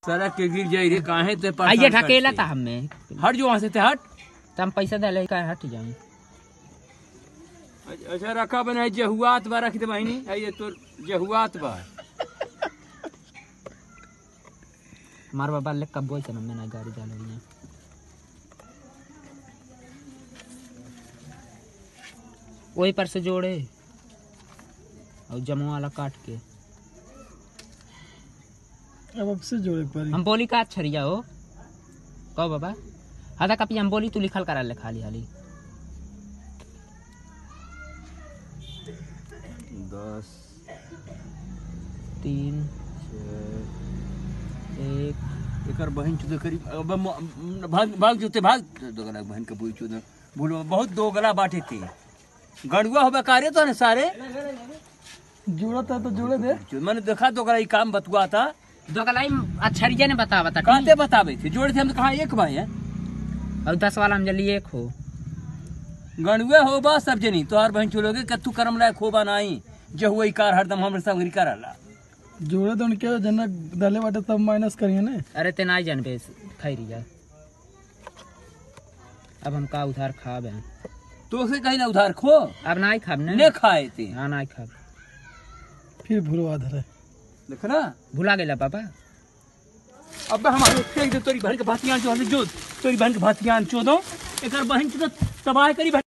सड़क के गिर जाई रे काहे ते पास आइए ढकेला था हमें हट जो वहां से ते हट तो हम पैसा दे ले का हट जाए। अच्छा रखा बना जहुआत बा रख दे बहिनी आइए तो जहुआत बा मार बाबा ले कब बोल चल मैं ना गाड़ी जा रही है वही पर से जोड़े और जमुआ वाला काट के अब से जोड़े पर हम बोली का छरिया हो कहो बाबा आधा कपी हम बोली तू लिखल करा ले खाली हाली 10 3 1 एकर बहन चुदे करीब भाग भाग जोते भाग दोगला बहन के बुई चुदे बोलो बहुत दोगला बाटे थे गड़ुआ होबे कारे तो ने सारे जोड़ा था तो जोड़े दे मैंने देखा दोगला ई काम बतुआ था दोगलाई छरिया ने बता कहते बतावे थे जोड़े थे हम तो कहा एक भाई है और 10 वाला हम जल्दी एक हो गणुए हो बा सब जनी तोहार बहन चलोगे कत्तू करम लायक होबा नाही जे हुई कार हरदम हमरे संग करला जोड़े तो उनके जना डाले बाटे तब माइनस करिए ना। अरे ते ना जान बे खैरी जा अब हम का उधार खाब हैं तो से कहीं ना उधार खो अब ना ही खाब ने खाए थे हाँ ना ही खाब फिर भुलवा धरे देखना भुला गेला पापा अब हमारे फेंक दे तोरी बहन के भातियां जो तोरी बहन के भातियां चो दो एकर बहन के तबाह करी